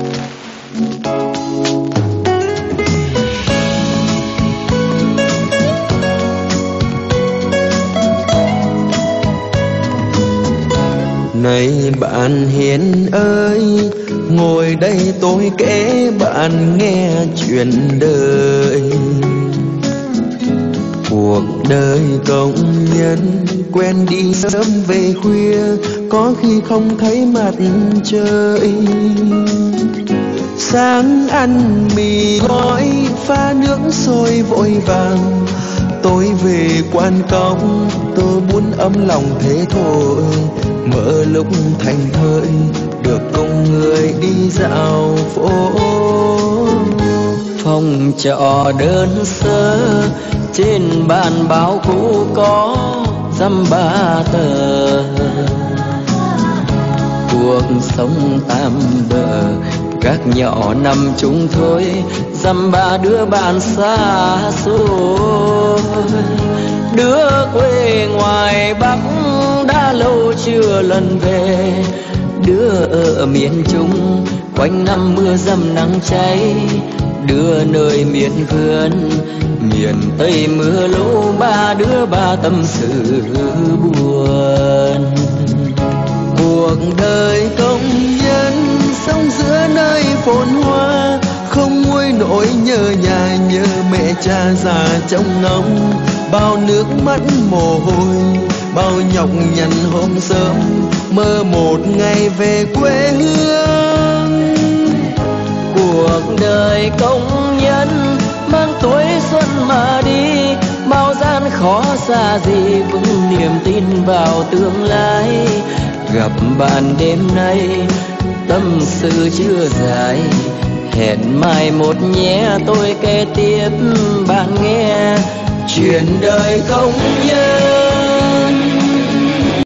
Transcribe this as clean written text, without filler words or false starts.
Này bạn Hiền ơi, ngồi đây tôi kể bạn nghe chuyện đời. Cuộc đời công nhân quen đi sớm về khuya, có khi không thấy mặt trời. Sáng ăn mì gói, pha nước sôi vội vàng, tối về quan công, tô bún ấm lòng thế thôi. Mở lúc thành thơi, được cùng người đi dạo phố. Phòng trọ đơn sơ, trên bàn báo cũ có dăm ba tờ. Cuộc sống tạm bợ, gác nhỏ nằm chung thôi, dăm ba đứa bạn xa xôi. Đứa quê ngoài Bắc đã lâu chưa lần về, đứa ở miền Trung quanh năm mưa dầm nắng cháy, đứa nơi miền vườn miền Tây mưa lũ, ba đứa ba tâm sự buồn. Cuộc đời công nhân sống giữa nơi phồn hoa, không nguôi nỗi nhớ nhà nhớ mẹ cha già trong ngóng. Bao nước mắt mồ hôi, bao nhọc nhằn hôm sớm, mơ một ngày về quê hương. Cuộc đời công nhân mang tuổi xuân mà đi, bao gian khó xa gì vững niềm tin vào tương lai. Gặp bạn đêm nay tâm sự chưa dài, hẹn mai một nhé tôi kể tiếp bạn nghe chuyện đời công nhân.